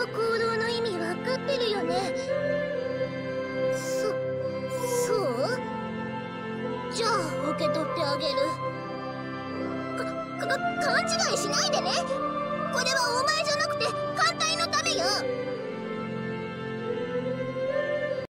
の行動の意味わかってるよね。そうじゃあ受け取ってあげる。勘違いしないでね。これはお前じゃなくて